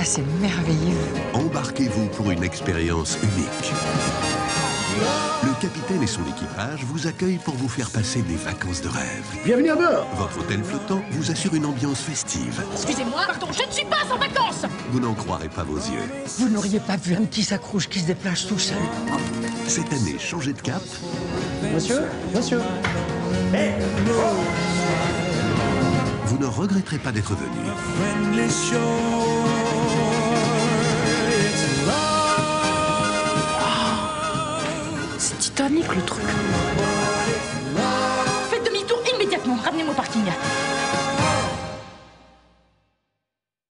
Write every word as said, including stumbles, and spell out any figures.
c'est merveilleux. Embarquez-vous pour une expérience unique. Le capitaine et son équipage vous accueillent pour vous faire passer des vacances de rêve. Bienvenue à bord. Votre hôtel flottant vous assure une ambiance festive. Excusez-moi, pardon, je ne suis pas en vacances. Vous n'en croirez pas vos yeux. Vous n'auriez pas vu un petit sacrouche qui se déplace tout seul? Cette année, changez de cap. Monsieur, monsieur. Hey. Vous ne regretterez pas d'être venu. C'est Titanic le truc.